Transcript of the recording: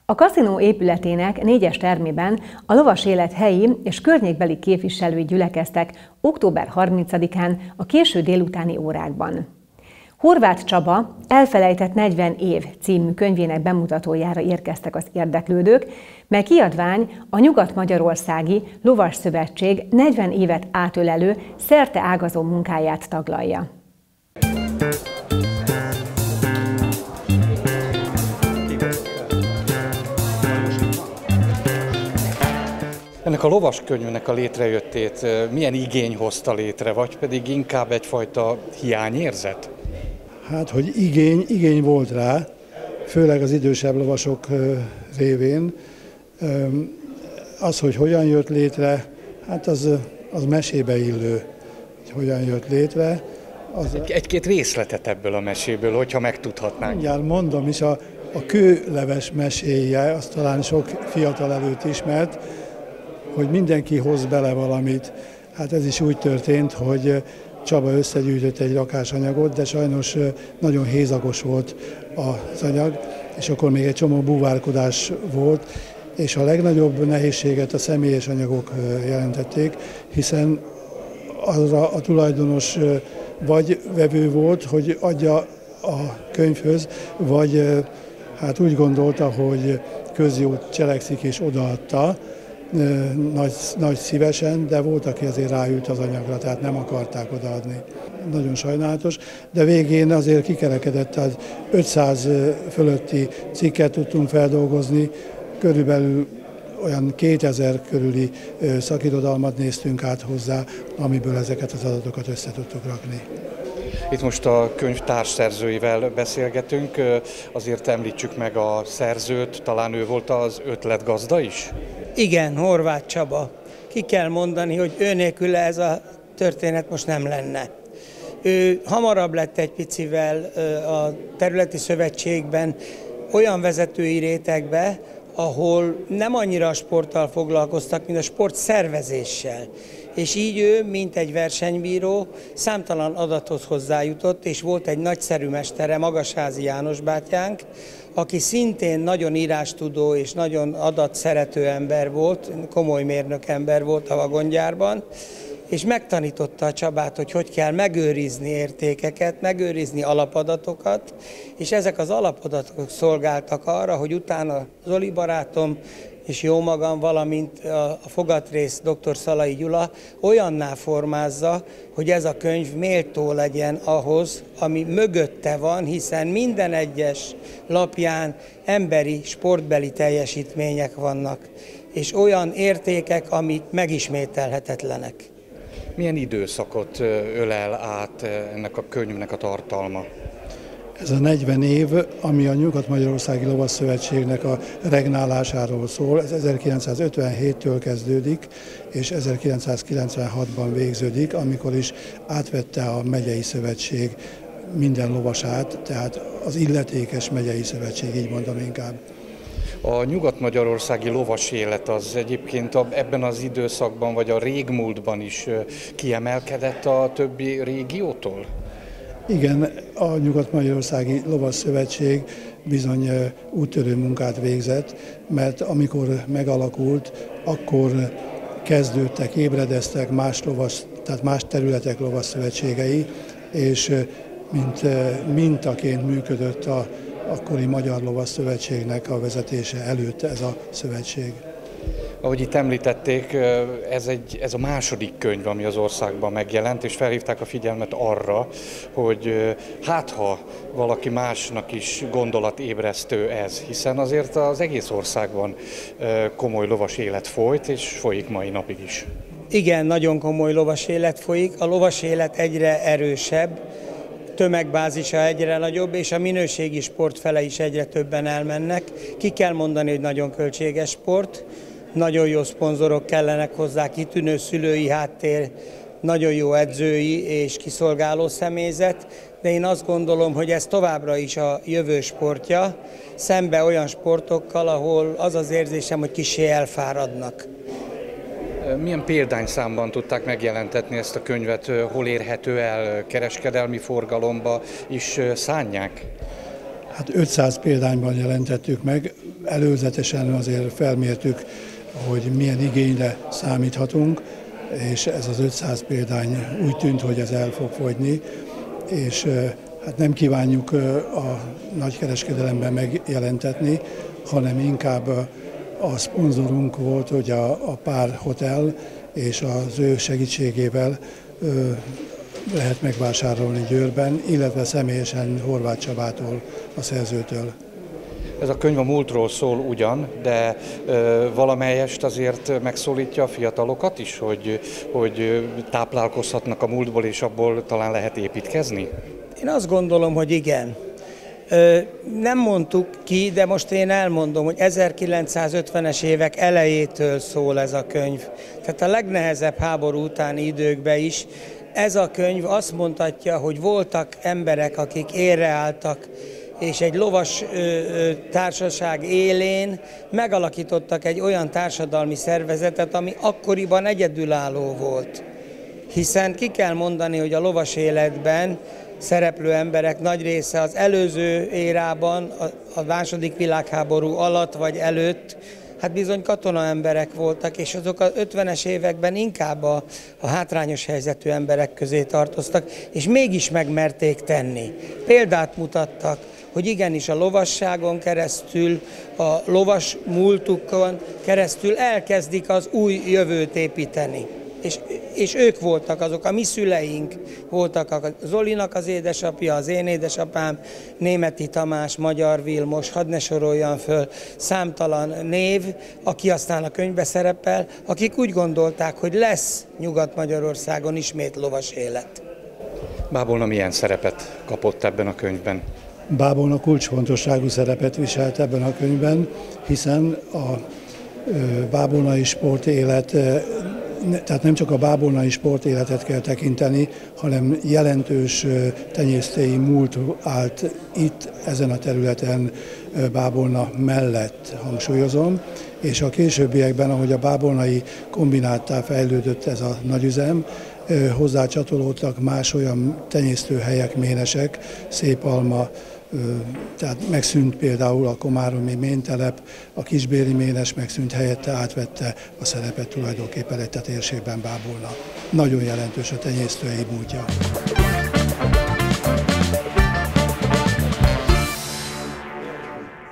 A kaszinó épületének 4-es termében a lovas élet helyi és környékbeli képviselői gyülekeztek október 30-án a késő délutáni órákban. Horváth Csaba Elfelejtett 40 év című könyvének bemutatójára érkeztek az érdeklődők, mely kiadvány a Nyugat-Magyarországi Lovas Szövetség 40 évet átölelő szerte ágazó munkáját taglalja. Ennek a lovaskönyvnek a létrejöttét milyen igény hozta létre, vagy pedig inkább egyfajta hiányérzet? Hát, hogy igény volt rá, főleg az idősebb lovasok révén. Az, hogy hogyan jött létre, hát az mesébe illő, hogy hogyan jött létre. Egy-két részletet ebből a meséből, hogyha megtudhatnánk. Mindjárt mondom is, a kőleves meséje, azt talán sok fiatal előtt ismert, hogy mindenki hoz bele valamit. Hát ez is úgy történt, hogy Csaba összegyűjtött egy rakásanyagot, de sajnos nagyon hézagos volt az anyag, és akkor még egy csomó búvárkodás volt, és a legnagyobb nehézséget a személyes anyagok jelentették, hiszen arra a tulajdonos vagy vevő volt, hogy adja a könyvhöz, vagy hát úgy gondolta, hogy közjót cselekszik és odaadta, nagy szívesen, de volt, aki azért ráült az anyagra, tehát nem akarták odaadni. Nagyon sajnálatos, de végén azért kikerekedett, tehát 500 fölötti cikket tudtunk feldolgozni, körülbelül olyan 2000 körüli szakirodalmat néztünk át hozzá, amiből ezeket az adatokat össze tudtuk rakni. Itt most a könyv társszerzőivel beszélgetünk, azért említsük meg a szerzőt, talán ő volt az ötletgazda is? Igen, Horváth Csaba. Ki kell mondani, hogy ő nélküle ez a történet most nem lenne. Ő hamarabb lett egy picivel a területi szövetségben olyan vezetői rétegbe, ahol nem annyira a sporttal foglalkoztak, mint a sport szervezéssel. És így ő, mint egy versenybíró, számtalan adathoz hozzájutott, és volt egy nagyszerű mestere, Magasházi János bátyánk, aki szintén nagyon írástudó és nagyon adatszerető ember volt, komoly mérnök ember volt a vagongyárban, és megtanította a Csabát, hogy kell megőrizni értékeket, megőrizni alapadatokat, és ezek az alapadatok szolgáltak arra, hogy utána Zoli barátom és jó magam, valamint a fogatrész dr. Szalai Gyula olyanná formázza, hogy ez a könyv méltó legyen ahhoz, ami mögötte van, hiszen minden egyes lapján emberi, sportbeli teljesítmények vannak, és olyan értékek, amik megismételhetetlenek. Milyen időszakot ölel át ennek a könyvnek a tartalma? Ez a 40 év, ami a Nyugat-Magyarországi Lovas Szövetségnek a regnálásáról szól, ez 1957-től kezdődik, és 1996-ban végződik, amikor is átvette a megyei szövetség minden lovasát, tehát az illetékes megyei szövetség, így mondom inkább. A nyugat-magyarországi lovas élet az egyébként ebben az időszakban, vagy a régmúltban is kiemelkedett a többi régiótól? Igen, a Nyugat-Magyarországi Lovas Szövetség bizony úttörő munkát végzett, mert amikor megalakult, akkor kezdődtek, ébredeztek tehát más területek lovas szövetségei, és mintaként működött a akkori Magyar Lovas Szövetségnek a vezetése előtt ez a szövetség. Ahogy itt említették, ez a második könyv, ami az országban megjelent, és felhívták a figyelmet arra, hogy hát ha valaki másnak is gondolatébresztő ez, hiszen azért az egész országban komoly lovas élet folyt, és folyik mai napig is. Igen, nagyon komoly lovas élet folyik, a lovas élet egyre erősebb, tömegbázisa egyre nagyobb, és a minőségi sport fele is egyre többen elmennek. Ki kell mondani, hogy nagyon költséges sport, nagyon jó szponzorok kellenek hozzá, kitűnő szülői háttér, nagyon jó edzői és kiszolgáló személyzet, de én azt gondolom, hogy ez továbbra is a jövő sportja, szembe olyan sportokkal, ahol az az érzésem, hogy kissé elfáradnak. Milyen példányszámban tudták megjelentetni ezt a könyvet, hol érhető el, kereskedelmi forgalomba is szánják? Hát 500 példányban jelentettük meg, előzetesen azért felmértük, hogy milyen igényre számíthatunk, és ez az 500 példány úgy tűnt, hogy ez el fog fogyni, és hát nem kívánjuk a nagykereskedelemben megjelentetni, hanem inkább a szponzorunk volt, hogy a Pár Hotel, és az ő segítségével lehet megvásárolni Győrben, illetve személyesen Horváth Csabától, a szerzőtől. Ez a könyv a múltról szól ugyan, de valamelyest azért megszólítja a fiatalokat is, hogy táplálkozhatnak a múltból, és abból talán lehet építkezni? Én azt gondolom, hogy igen. Nem mondtuk ki, de most én elmondom, hogy 1950-es évek elejétől szól ez a könyv. Tehát a legnehezebb háború utáni időkben is ez a könyv azt mondhatja, hogy voltak emberek, akik érreálltak, és egy lovas társaság élén megalakítottak egy olyan társadalmi szervezetet, ami akkoriban egyedülálló volt. Hiszen ki kell mondani, hogy a lovas életben szereplő emberek nagy része az előző érában, a második világháború alatt vagy előtt, hát bizony katona emberek voltak, és azok az 50-es években inkább a hátrányos helyzetű emberek közé tartoztak, és mégis megmerték tenni. Példát mutattak, hogy igenis a lovasságon keresztül, a lovas múltukon keresztül elkezdik az új jövőt építeni. És ők voltak azok, a mi szüleink voltak, a Zolinak az édesapja, az én édesapám, Németi Tamás, Magyar Vilmos, hadd ne soroljam föl, számtalan név, aki aztán a könyvbe szerepel, akik úgy gondolták, hogy lesz Nyugat-Magyarországon ismét lovas élet. Bábolna milyen szerepet kapott ebben a könyvben? Bábolna kulcsfontosságú szerepet viselt ebben a könyvben, hiszen a bábolnai sportélet, tehát nem csak a bábolnai sportéletet kell tekinteni, hanem jelentős tenyésztői múlt állt itt, ezen a területen Bábolna mellett, hangsúlyozom, és a későbbiekben, ahogy a bábolnai kombináttá fejlődött ez a nagyüzem, hozzácsatolódtak más olyan tenyésztőhelyek, ménesek, Szépalma, tehát megszűnt például a komáromi méntelep, a kisbéri ménes megszűnt, helyette átvette a szerepet tulajdonképpen egy térségben Bábolna. Nagyon jelentős a tenyésztői múltja.